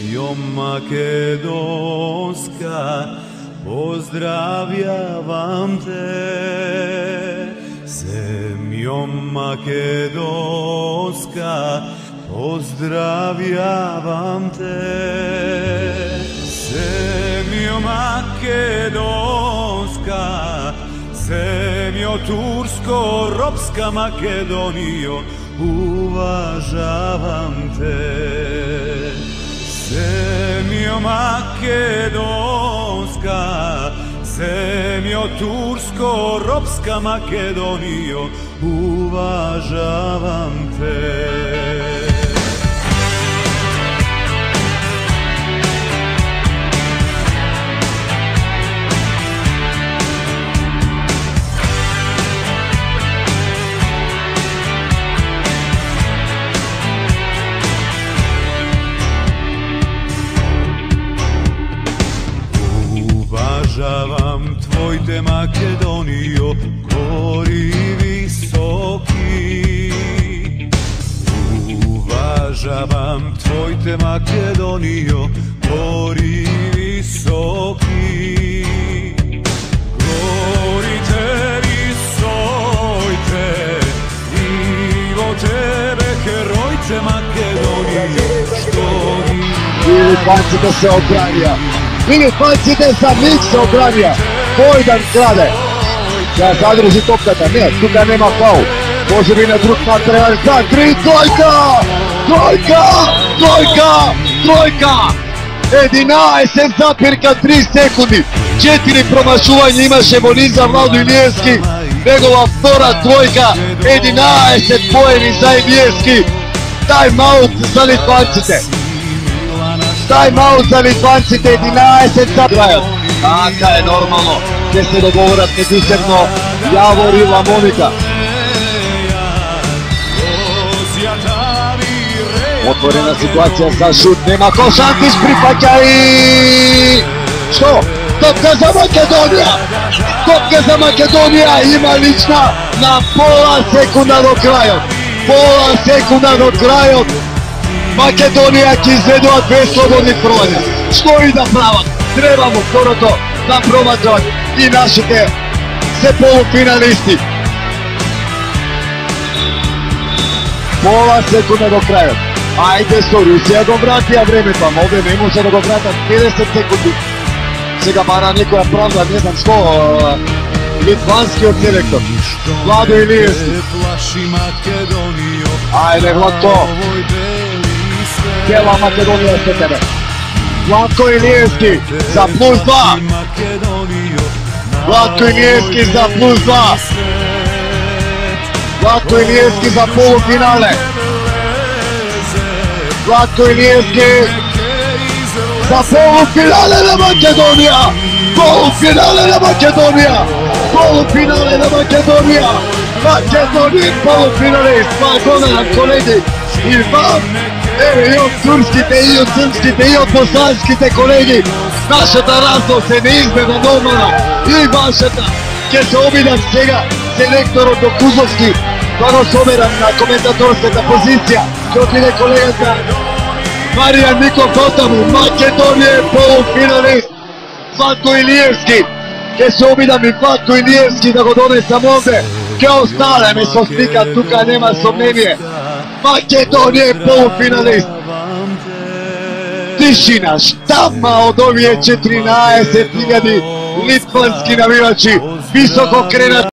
Zemljo makedonska, pozdravljavam te. Zemljo makedonska, pozdravljavam te. Zemljo makedonska, zemljo tursko-ropska Makedonijo, uvažavam te. Zemljo makedonska, zemljo tursko-ropska Makedonijo, uvažavam te. Uvažavam tvoj te Makedonijo, gori visoki. Uvažavam tvoj te Makedonijo, gori visoki. Gorite, visojte, Ivo tebe, herojce Makedonije, što Ili bacite se obranija. Ili bacite sa njih se obranija. Bojdan krade. Ja zadrži topkata. Ne, tuka nema faul. Može bi na drug material za 3, trojka! Trojka! Trojka! Trojka! Edina se zapirka 3 sekundi. 4 promašuvanja imaše Moniza Vlado Ilijevski. Njegova vtora trojka. Edina se pojeni za Ilijevski. Time out za Litvancite. Time out za Litvancite, 11 zagrajat. Taka je normalno, gdje se dogovorat međusobno Javor i Lamonika. Otvorena situacija za šut, nema ko, Šantić prihvaća i... Što? Topka za Makedonija! Topka za Makedonija, ima lična na pola sekunda do kraja. Pola sekunda do kraja. Makedonija će izvedovat bez slobodnih provanja. Što i da prava? Trebamo skoro to da promatrati i naši te se polufinalisti. Pola sekunda do kraja. Ajde što, Rusija go vratija vreme, pa ovdje ne može da go vrata 50 sekundi. Сега Mara Nikoja pravda, ne znam što, litvanski od selektor. Vlado Ilijevski. Ajde Vlado. Cijela Makedonija je sve tebe. Vlatko Ilijevski za plus 2. Vlatko Ilijevski za plus 2. Vlatko Ilijevski za polufinale. Vlatko Ilijevski za polufinale na Makedonija. Polufinale na Makedonija. Polufinale na Makedonija. Makedonija polufinalist. Pa goda nam kolegi i vam. Evo i od turskite, i od srpskite, i od bosanskite kolegi. Našата разно се неизбежна нормална. И вашата ќе се обидам сега селекторот до Кузовски да го соберам на коментаторската позиција. Ќе отиде колегата Маријан Ников Дотаму. Македонија е полуфиналист. Владко Илиевски. Ќе се обидам и Владко Илиевски да го донесам овде. Ќе останеме со слика, тука нема сомнение. Македонија е полуфиналист. Тишина, штама од овие 14.000 литвански навивачи, високо кренат.